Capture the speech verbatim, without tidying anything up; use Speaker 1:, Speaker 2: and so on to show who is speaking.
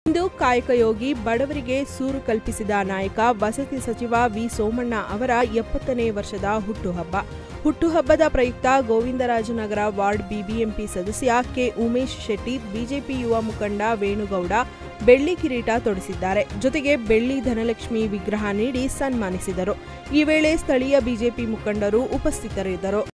Speaker 1: ಇಂದು ಕಾಯಕಯೋಗಿ ಬಡವರಿಗೆ ಸೂರು ಕಲ್ಪಿಸಿದ ನಾಯಕ ವಸತಿ ಸಚಿವ ವಿ ಸೋಮಣ್ಣ ಅವರ ಎಪ್ಪತ್ತನೇ ವರ್ಷದ ಹುಟ್ಟುಹಬ್ಬ. ಹುಟ್ಟುಹಬ್ಬದ ಪ್ರಯುಕ್ತ ಗೋವಿಂದರಾಜನಗರ ವಾರ್ಡ್ ಬಿಬಿಎಂಪಿ ಸದಸ್ಯ ಕೆ ಉಮೇಶ್ ಶೆಟ್ಟಿ, ಬಿಜೆಪಿ ಯುವ ಮುಖಂಡ ವೇಣುಗೌಡ ಬೆಳ್ಳಿ ಕಿರೀಟ ತೊಡಿಸಿದ್ದಾರೆ. ಜೊತೆಗೆ ಬೆಳ್ಳಿ ಧನಲಕ್ಷ್ಮಿ ವಿಗ್ರಹ ನೀಡಿ ಸನ್ಮಾನಿಸಿದರು. ಈ ವೇಳೆ ಸ್ಥಳೀಯ ಬಿಜೆಪಿ ಮುಖಂಡರು ಉಪಸ್ಥಿತರಿದ್ದರು.